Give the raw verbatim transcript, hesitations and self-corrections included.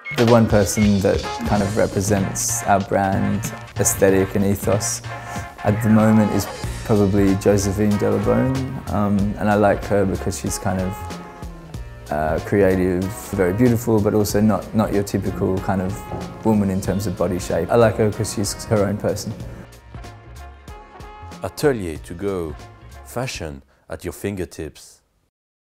The one person that kind of represents our brand aesthetic and ethos at the moment is probably Joséphine de Baume, um, and I like her because she's kind of uh, creative, very beautiful, but also not, not your typical kind of woman in terms of body shape. I like her because she's her own person. Atelier to go, fashion at your fingertips.